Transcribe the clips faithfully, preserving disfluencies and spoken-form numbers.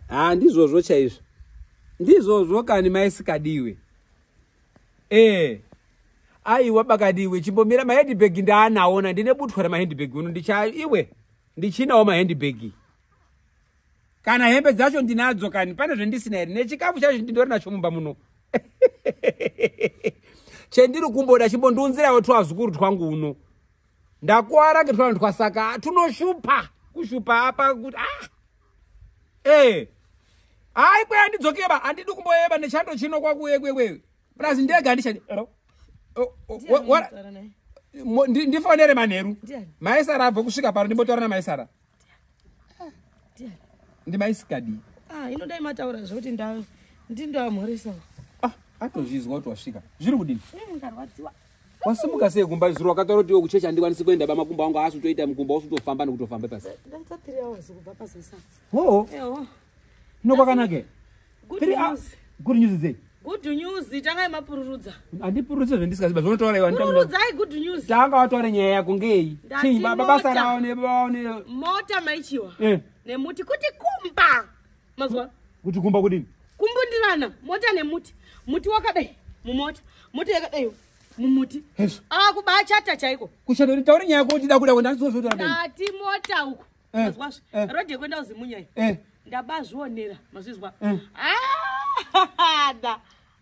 Ah ndizvozvo chaizvo. Ndizvozvo kani maisikadiwe. Eh. Aiwa bakadiwe chimbomira ma handbag ndaanaona ndine butwa re ma handbag uno ndicha iwe ndichinawo ma handbag. Kana hembe dzacho ndinadzo kani pane zvendisina ere nechikafu chacho ndindori nacho mumba muno. Chendiri kumboda chimbondunzirawo twazukuru twangu uno. Ndakwara ngetwa twasaka tunoshupa kushupa apa kuti ah. Eh. Ai kwa ndidzokeba andidi kumboyeba nechando chino kwakuye kwewe. Plus ndega ndichani. What? Ndifonere manheru. Maisara abva kusvika paro ndimbotaura na Maisara. Ndi maisikadi. Ah, inodai mataura zvoti nda ndindamhoresa. Ah, atozvizwa kuti wasvika. Zviri kudini? Mungarwadziwa. Wasimuka sei kumba zuro wakataura kuti kuchecha andikwanisi kuenda bamakumba wangu asi utoita mukumba usitofamba nekutofamba pasi. Ndaita three hours kubva pasasa. Oh. Eho. Nokwakanake. Good news. Good news is Good news tanga mapururudza. Andipururudza zvendisikaziba zvonotaura iwa ndanga. Pururudza ai good news. Tanga wataura nyaya yako ngei. Chinyi baba basa rawo ne baone. Mota maichiwa. Eh. Nemuti kuti kumba. Mazwa. Kuti kumba kudini? Kumbundirana mota nemuti. Muti wakadai mumota. Muti yakadai mumuti. Ah kubachata chaiko. Kushado ritaura nyaya yako ndida kuda kwenda ndizozvotora beni. Ati mota uko. Mazwa. Rode kwenda uzimunyai. Eh. Ndabazvionera mazvizwa. Ah. Da.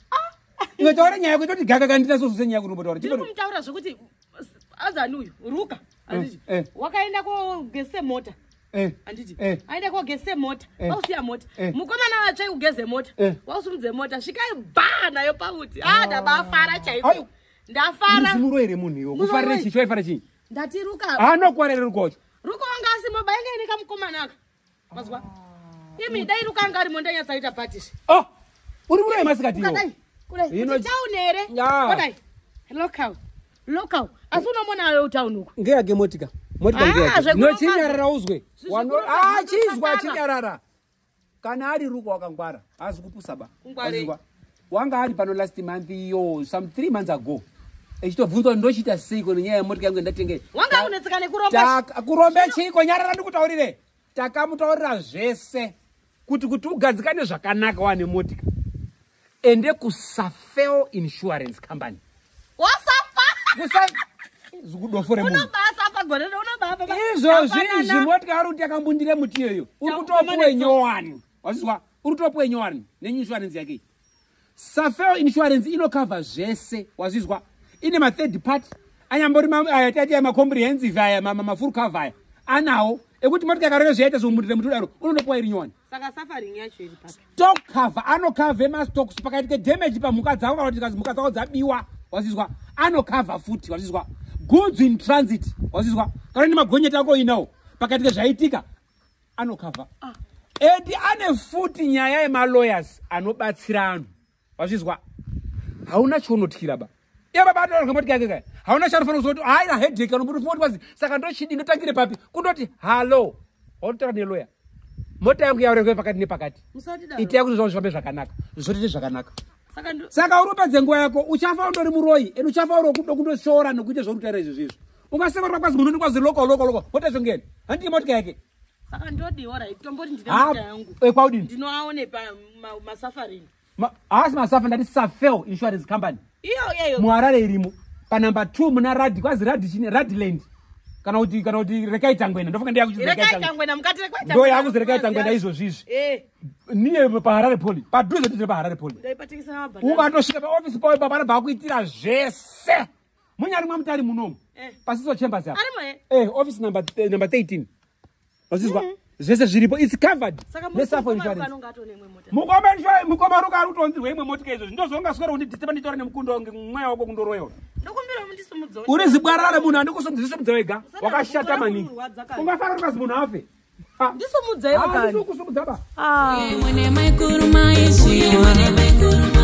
Iwe taura nyaya yako toti gaga kandina sozo nyaya yako unombotaura. Ndiri kumutaura zvokuti azanu uyu ruka. Anditi. Wakaenda ko gese mota. Eh. Anditi. Aenda ko gese mota. Wausiya mota. Mukomana watsvai kugeze mota. Wausumudze mota. Svikai bana yo pauti. Ah ndabafara chaiko. Ndafara. Muzimuro ere munhu iwo. Kufarira chicho waifara chini? Ndati ruka. Ah nokwarere rukocho. Ruka wanga asimobainga ine kamukomana aka. Mazwa. Imi dai ruka ngari mondanya tsaita patishi. Oh. Uri muri masikati yo. Kudai. Kudai. Town ere. Kudai. Local. Local. Asuna mona yo town uko. Ngeya ge motika. Motika ngeya. No chinyarara uzwe. Wano ah chizwa chinyarara. Kana ari ruko wakangwara. Azi kupusa ba. Azwa. Wanga ari pano last month yo some three months ago. Echitobvunzwa ndochita siko nenyaya yemotika yangu ndatenge. Wanga unetsika nekuromba. Kurombe chiko nyarara ndikutaurire. Takamutaurira zvese. Kuti kuti ugadzikane zvakanaka wane motika. Ende ku Safeo Insurance Company. Wasafa? Kusa zikudofore munhu. Unobasa pa gore unobaba. Izvo zvinji motika ari kuti yakambundire muti iyoyo. Uri kutopuwe nyowani. Wazizwa? Uri kutopuwe nyowani neinsurance yake. Safeo Insurance ino cover zvese. Wazizwa? Ine ma third party. Anyambori ayatati ma comprehensive aya ma full cover aya. Anawo ekuti motika kareke zviyaita zomundire muti daro unonopuwa iri nyowani. Saka suffering yacho iri pasi. Stock cover ano cover ma stocks pakati damage pa mhuka dzavo kana kuti kazi mhuka dzavo dzabiwa wazizwa ano cover futi wazizwa goods in transit wazizwa kana ni magonyeti ako inawo pakati zvaitika ano cover ah. And ane futi nyaya yema lawyers anobatsira anhu wazizwa hauna chonotkira ba eba bado ngamoti kake hauna charofana kuzoti haina headache kana kuti poti kwazi saka ndochidi ndotangire papi kundoti hello otara ne lawyer mota yangu yaure pakati nepakati. Iti yakuti zvao zvifambe zvakanaka. Zvoite zvakanaka. Saka saka urupedze nguva yako uchafa undori muroyi eno uchafa uro kudo kundoshora nokuite zvokutaura izvi zvizvo. Ungasema kwazi munhu ndikwazi loko loko loko. Mota zvongeni. Handi motika yake. Saka ndodi alright tomboti ndine mota yangu. Eh kwaudini? Ndinoaone pa masafari. Ma asi masafa ndati Safeo Insurance Company. Iyo iyo. Muharare irimo. Pa number two muna Rad kwazi Rad chini Radland. Kana kuti kana kuti rekaita ngwena ndofunga ndiya kuti rekaita ngwena mukati rekaita ndo yakuzi rekaita ngwena izvo zvizvi eh niye pa Harare Poli padhuze ndiri pa Harare Poli ndaipatikisa mabhana ukatosvika pa office pawe baba baba kuitira zvese munyari mwamutari munomu pasiso chambers apa eh office number number thirteen wasizwa zvese zviripo it's covered nesafo insurance mukoma insurance mukoma ruka rutonzirwe imwe motika izvo ndozonga swera kuti diseba nditora nemukundo mweya wako kundoroyo ndokumbira mundisumudza uri zibwarara munhu andikusumudza wega wakashata maningi ungafara rukazi munhu afe ndisumudza iwe kani ndisumudza ba ah mwene maikuru maishu mwene maikuru